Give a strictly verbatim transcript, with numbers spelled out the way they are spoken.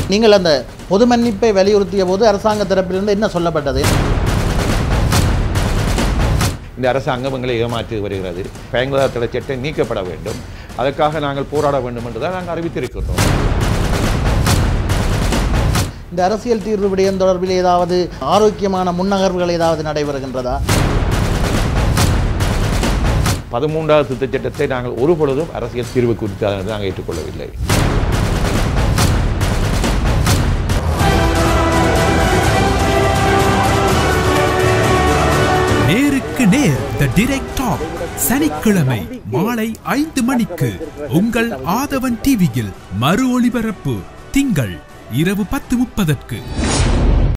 நீங்கள் அந்த பொது மன்னிப்பை வலியுறுத்திய போது அரசாங்க தரப்பிலிருந்து என்ன சொல்லப்பட்டது? இந்த அரசாங்கம் எங்களை ஏமாற்றி வருகிறது. பயங்கரவாத தடை சட்டம் நீக்கப்பட வேண்டும், அதற்காக நாங்கள் போராட வேண்டும் என்றுதான் நாங்கள் அறிவித்திருக்கிறோம். இந்த அரசியல் தீர்வு விடயம் தொடர்பில் ஏதாவது ஆரோக்கியமான முன்னகர்வுகள் ஏதாவது நடைபெறுகின்றதா? பதிமூன்றாவது திருத்தச் சட்டத்தை நாங்கள் ஒரு பொழுதும் அரசியல் தீர்வு குறித்து நாங்கள் ஏற்றுக்கொள்ளவில்லை. நேருக்கு நேர் தி டைரக்ட் டாக் சனிக்கிழமை மாலை ஐந்து மணிக்கு உங்கள் ஆதவன் டிவியில் மறு ஒளிபரப்பு திங்கள் இரவு பத்து முப்பதற்கு.